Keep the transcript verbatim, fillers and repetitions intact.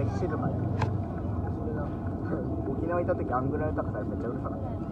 静かで。沖縄行った時アングラの高さめっちゃうるさかった。